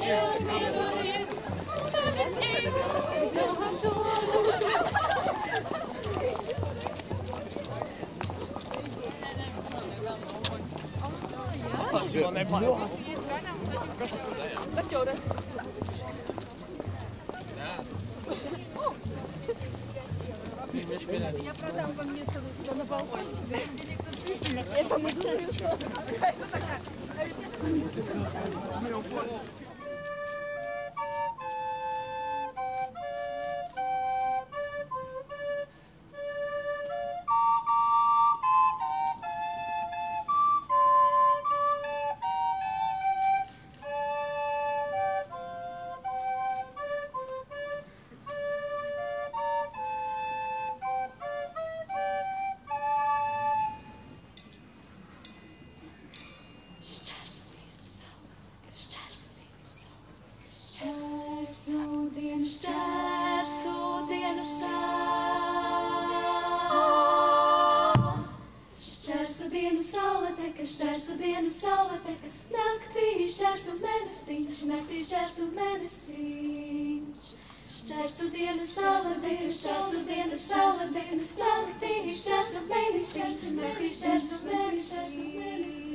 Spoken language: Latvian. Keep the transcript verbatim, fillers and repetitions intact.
Я продам вам место сюда на балконе себе. Это мы знаем. Šķērsu dienu saule teka, naktī šķērsu mēnestiņš, naktī šķērsu mēnestiņš. Šķērsu dienu saule teka, šķērsu dienu saule teka, naktī šķērsu mēnestiņš, naktī šķērsu mēnestiņš.